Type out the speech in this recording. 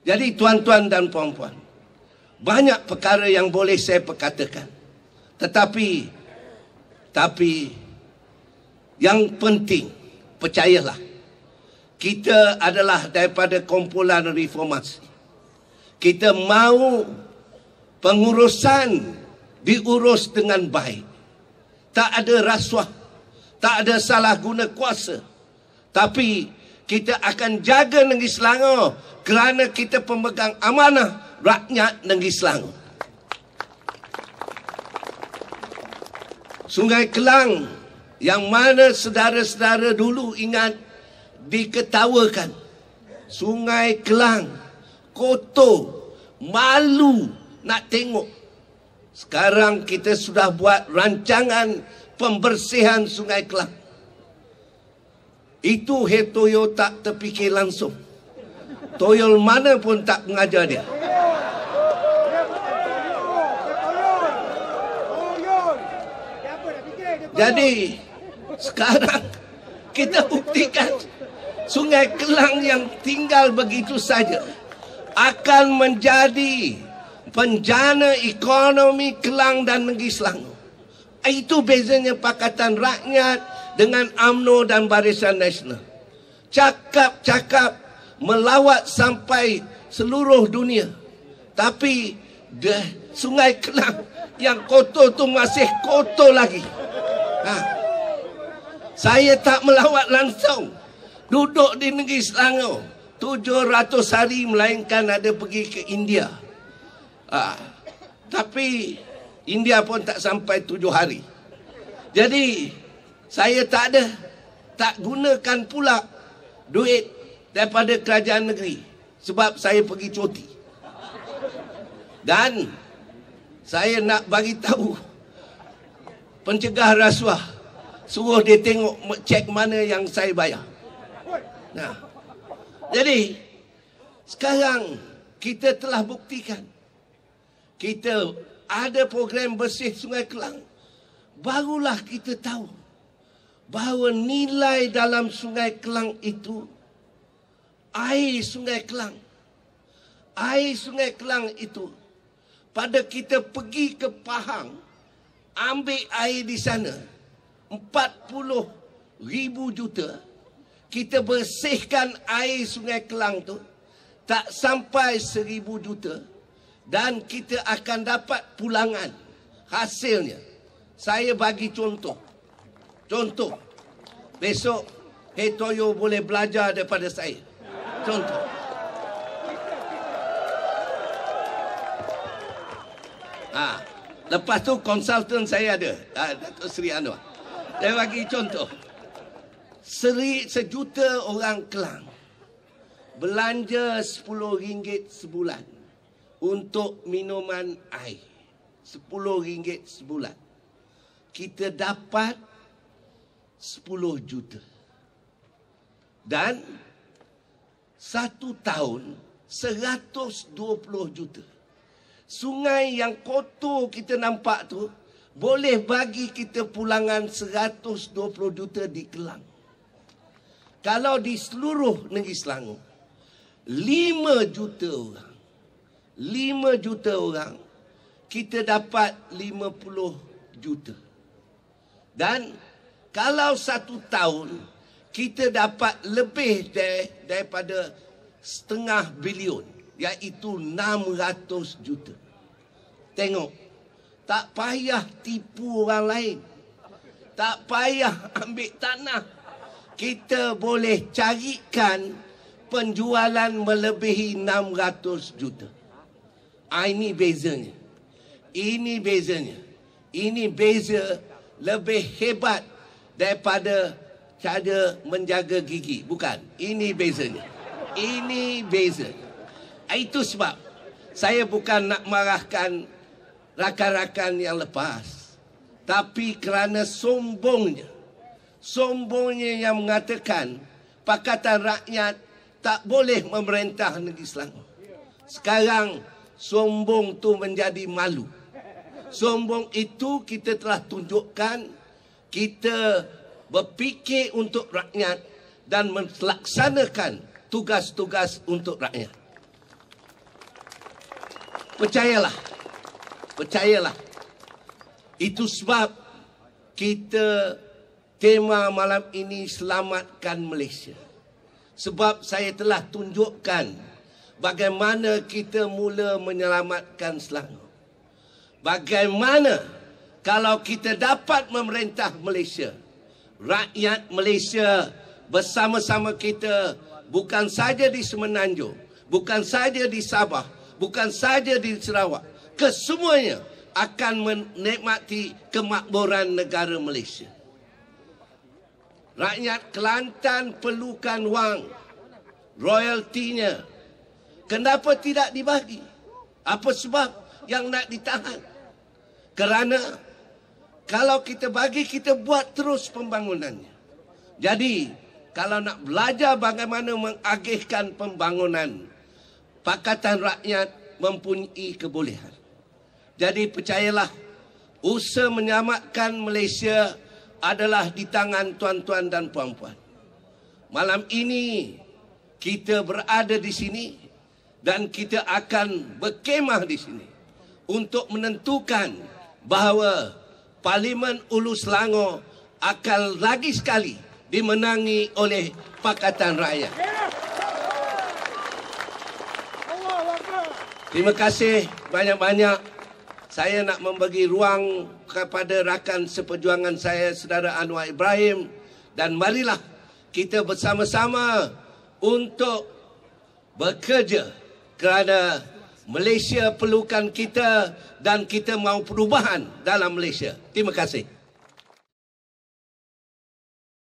Jadi tuan-tuan dan puan-puan, banyak perkara yang boleh saya perkatakan. Tetapi yang penting, percayalah, kita adalah daripada kumpulan reformasi. Kita mahu pengurusan diurus dengan baik. Tak ada rasuah, tak ada salah guna kuasa. Tapi kita akan jaga Negeri Selangor kerana kita pemegang amanah rakyat Negeri Selangor. Sungai Kelang yang mana saudara-saudara dulu ingat diketawakan. Sungai Kelang kotor, malu nak tengok. Sekarang kita sudah buat rancangan pembersihan Sungai Kelang. Itu Toyo tak terfikir langsung. Toyol mana pun tak mengajar dia. Jadi sekarang kita buktikan Sungai Kelang yang tinggal begitu saja akan menjadi penjana ekonomi Kelang dan Negeri Selangor. Itu bezanya Pakatan Rakyat dengan UMNO dan Barisan Nasional. Cakap-cakap melawat sampai seluruh dunia. Tapi Sungai Kelang yang kotor tu masih kotor lagi. Saya tak melawat langsung. Duduk di Negeri Selangor 700 hari, melainkan ada pergi ke India. Tapi India pun tak sampai 7 hari. Jadi saya tak gunakan pula duit daripada kerajaan negeri sebab saya pergi cuti. Dan saya nak bagi tahu pencegah rasuah, suruh dia tengok, cek mana yang saya bayar. Jadi sekarang kita telah buktikan kita ada program bersih Sungai Kelang. Barulah kita tahu bahawa nilai dalam Sungai Kelang itu, air Sungai Kelang itu, pada kita pergi ke Pahang, ambil air di sana 40,000 juta, kita bersihkan air Sungai Kelang tu tak sampai 1,000 juta, dan kita akan dapat pulangan hasilnya. Saya bagi contoh. Besok Toyo boleh belajar daripada saya. Contoh. Lepas tu konsultan saya ada, Datuk Seri Anwar. Saya bagi contoh. 1 juta orang Kelang belanja RM10 sebulan untuk minuman air. RM10 sebulan. Kita dapat 10 juta. Dan 1 tahun 120 juta. Sungai yang kotor kita nampak tu boleh bagi kita pulangan 120 juta di Kelang. Kalau di seluruh Negeri Selangor 5 juta orang, kita dapat 50 juta. Dan kalau 1 tahun kita dapat lebih daripada setengah bilion, iaitu 600 juta. Tengok, tak payah tipu orang lain, tak payah ambil tanah. Kita boleh carikan penjualan melebihi 600 juta. Ini bezanya. Ini beza lebih hebat daripada cara menjaga gigi. Bukan. Ini bezanya. Itu sebab saya bukan nak marahkan rakan-rakan yang lepas. Tapi kerana sombongnya yang mengatakan Pakatan Rakyat tak boleh memerintah Negeri Selangor. Sekarang sombong tu menjadi malu. Sombong itu kita telah tunjukkan kita berfikir untuk rakyat dan melaksanakan tugas-tugas untuk rakyat. Percayalah. Percayalah. Itu sebab kita tema malam ini selamatkan Malaysia. Sebab saya telah tunjukkan bagaimana kita mula menyelamatkan Selangor. Bagaimana kalau kita dapat memerintah Malaysia, rakyat Malaysia bersama-sama kita, bukan saja di Semenanjung, bukan saja di Sabah, bukan saja di Sarawak, kesemuanya akan menikmati kemakmuran negara Malaysia. Rakyat Kelantan perlukan wang, royaltinya. Kenapa tidak dibagi? Apa sebab yang nak ditahan? Kerana kalau kita bagi, kita buat terus pembangunannya. Jadi, kalau nak belajar bagaimana mengagihkan pembangunan, Pakatan Rakyat mempunyai kebolehan. Jadi percayalah, usaha menyelamatkan Malaysia adalah di tangan tuan-tuan dan puan-puan. Malam ini kita berada di sini dan kita akan berkemah di sini untuk menentukan bahawa Parlimen Ulu Selangor akan lagi sekali dimenangi oleh Pakatan Rakyat. Terima kasih banyak-banyak. Saya nak membagi ruang kepada rakan seperjuangan saya, Saudara Anwar Ibrahim. Dan marilah kita bersama-sama untuk bekerja kerana Malaysia perlukan kita dan kita mahu perubahan dalam Malaysia. Terima kasih.